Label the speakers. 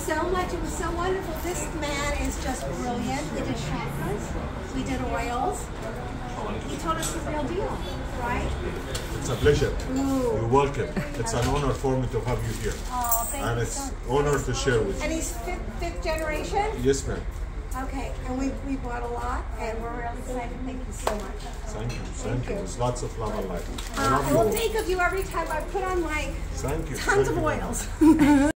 Speaker 1: so much. It was so wonderful. This man is just brilliant. We did chakras. We did oils. He told us the real deal, right?
Speaker 2: It's a pleasure.
Speaker 1: Ooh.
Speaker 2: You're welcome. It's an honor for me to have you here.
Speaker 1: Oh, thank
Speaker 2: and
Speaker 1: you
Speaker 2: it's
Speaker 1: so
Speaker 2: honor to share with you.
Speaker 1: And he's fifth generation?
Speaker 2: Yes, ma'am.
Speaker 1: Okay, and we bought a lot, and we're really excited. Thank you so much.
Speaker 2: Thank you. Thank you. There's lots of love and light.
Speaker 1: I will think of you every time I put on my
Speaker 2: Thank you.
Speaker 1: tons
Speaker 2: Thank
Speaker 1: of
Speaker 2: you.
Speaker 1: oils.